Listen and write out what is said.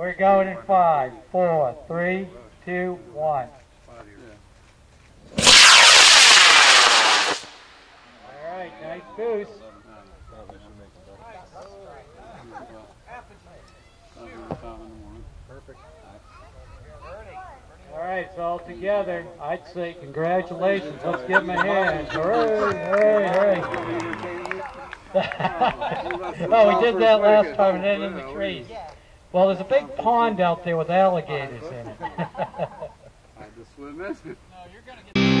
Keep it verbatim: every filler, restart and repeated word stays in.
We're going in five, four, three, two, one. All right, nice goose. Perfect. All right, so all together, I'd say congratulations. Let's give them a hand. Hooray, hooray, hooray. Well, we did that last time and then in the trees. Well, there's a big pond out there with alligators in it. I had to swim in.